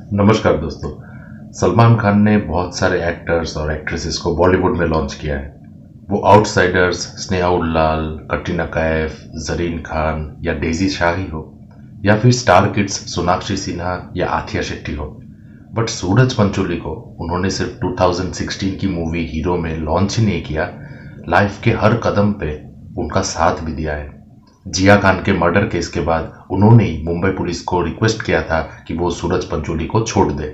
नमस्कार दोस्तों। सलमान खान ने बहुत सारे एक्टर्स और एक्ट्रेसेस को बॉलीवुड में लॉन्च किया है। वो आउटसाइडर्स, स्नेहा उल्लाल, कटरीना कैफ, जरीन खान या डेजी शाही हो, या फिर स्टार किड्स सोनाक्षी सिन्हा या आथिया शेट्टी हो, बट सूरज पंचोली को उन्होंने सिर्फ 2016 की मूवी हीरो में लॉन्च ही नहीं किया, लाइफ के हर कदम पे उनका साथ भी दिया है। जिया खान के मर्डर केस के बाद उन्होंने ही मुंबई पुलिस को रिक्वेस्ट किया था कि वो सूरज पंचोली को छोड़ दे।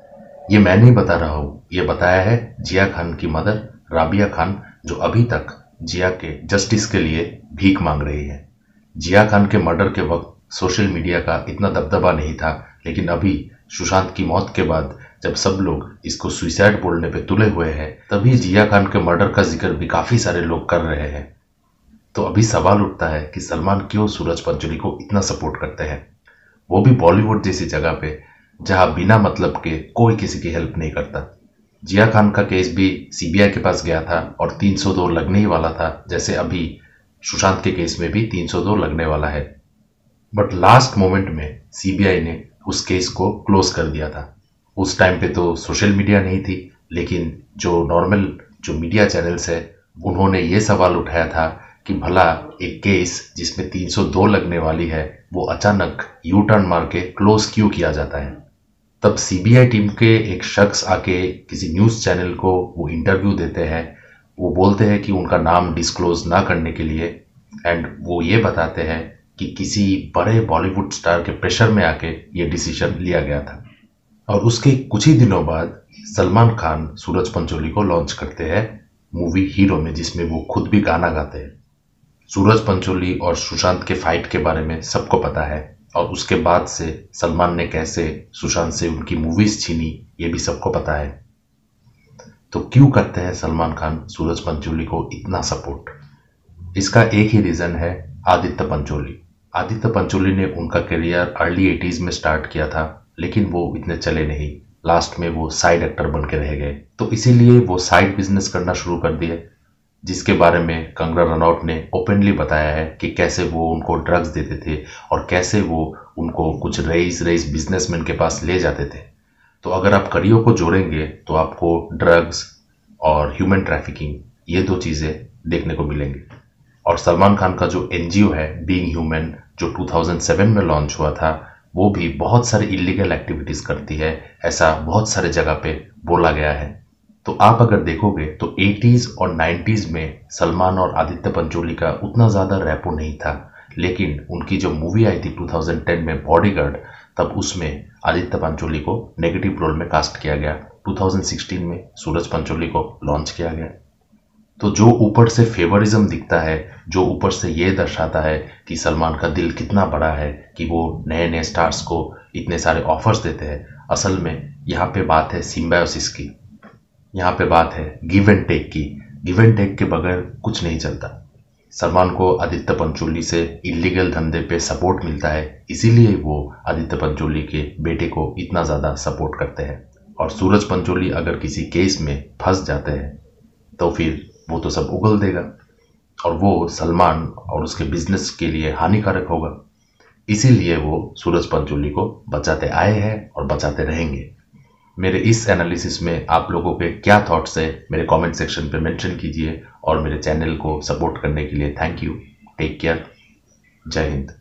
ये मैं नहीं बता रहा हूँ, ये बताया है जिया खान की मदर राबिया खान, जो अभी तक जिया के जस्टिस के लिए भीख मांग रही है। जिया खान के मर्डर के वक्त सोशल मीडिया का इतना दबदबा नहीं था, लेकिन अभी सुशांत की मौत के बाद जब सब लोग इसको सुइसाइड बोलने पे तुले हुए हैं, तभी जिया खान के मर्डर का जिक्र भी काफी सारे लोग कर रहे हैं। तो अभी सवाल उठता है कि सलमान क्यों सूरज पंचोली को इतना सपोर्ट करते हैं, वो भी बॉलीवुड जैसी जगह पे जहां बिना मतलब के कोई किसी की हेल्प नहीं करता। जिया खान का केस भी सीबीआई के पास गया था और 302 लगने ही वाला था, जैसे अभी सुशांत के केस में भी 302 लगने वाला है। बट लास्ट मोमेंट में सीबीआई ने उस केस को क्लोज कर दिया था। उस टाइम पे तो सोशल मीडिया नहीं थी, लेकिन जो नॉर्मल जो मीडिया चैनल्स है उन्होंने ये सवाल उठाया था कि भला एक केस जिसमें 302 लगने वाली है वो अचानक यू टर्न मार के क्लोज क्यों किया जाता है। तब सीबीआई टीम के एक शख्स आके किसी न्यूज़ चैनल को वो इंटरव्यू देते हैं। वो बोलते हैं कि उनका नाम डिस्क्लोज ना करने के लिए, एंड वो ये बताते हैं कि किसी बड़े बॉलीवुड स्टार के प्रेशर में आके ये डिसीजन लिया गया था। और उसके कुछ ही दिनों बाद सलमान खान सूरज पंचोली को लॉन्च करते हैं मूवी हीरो में, जिसमें वो खुद भी गाना गाते हैं। सूरज पंचोली और सुशांत के फाइट के बारे में सबको पता है, और उसके बाद से सलमान ने कैसे सुशांत से उनकी मूवीज छीनी ये भी सबको पता है। तो क्यों करते हैं सलमान खान सूरज पंचोली को इतना सपोर्ट? इसका एक ही रीजन है, आदित्य पंचोली। आदित्य पंचोली ने उनका करियर अर्ली 80s में स्टार्ट किया था, लेकिन वो इतने चले नहीं। लास्ट में वो साइड एक्टर बन के रह गए, तो इसीलिए वो साइड बिजनेस करना शुरू कर दिए, जिसके बारे में कंगना रनौत ने ओपनली बताया है कि कैसे वो उनको ड्रग्स देते थे और कैसे वो उनको कुछ रईस बिजनेसमैन के पास ले जाते थे। तो अगर आप कड़ियों को जोड़ेंगे तो आपको ड्रग्स और ह्यूमन ट्रैफिकिंग, ये दो चीज़ें देखने को मिलेंगे। और सलमान खान का जो एनजीओ है बीइंग ह्यूमन, जो 2007 में लॉन्च हुआ था, वो भी बहुत सारे इलीगल एक्टिविटीज़ करती है, ऐसा बहुत सारे जगह पे बोला गया है। तो आप अगर देखोगे तो 80s और 90s में सलमान और आदित्य पंचोली का उतना ज़्यादा रैपो नहीं था, लेकिन उनकी जो मूवी आई थी 2010 में बॉडीगार्ड, तब उसमें आदित्य पंचोली को नेगेटिव रोल में कास्ट किया गया। 2016 में सूरज पंचोली को लॉन्च किया गया। तो जो ऊपर से फेवरिज्म दिखता है, जो ऊपर से ये दर्शाता है कि सलमान का दिल कितना बड़ा है कि वो नए नए स्टार्स को इतने सारे ऑफर्स देते हैं, असल में यहाँ पे बात है सिम्बायोसिस की। यहाँ पे बात है गिव एंड टेक की। गिव एंड टेक के बगैर कुछ नहीं चलता। सलमान को आदित्य पंचोली से इलीगल धंधे पे सपोर्ट मिलता है, इसीलिए वो आदित्य पंचोली के बेटे को इतना ज़्यादा सपोर्ट करते हैं। और सूरज पंचोली अगर किसी केस में फंस जाते हैं तो फिर वो तो सब उगल देगा, और वो सलमान और उसके बिजनेस के लिए हानिकारक होगा। इसीलिए वो सूरज पंचोली को बचाते आए हैं और बचाते रहेंगे। मेरे इस एनालिसिस में आप लोगों के क्या थॉट्स है मेरे कमेंट सेक्शन पे मेंशन कीजिए, और मेरे चैनल को सपोर्ट करने के लिए थैंक यू। Take care. जय हिंद।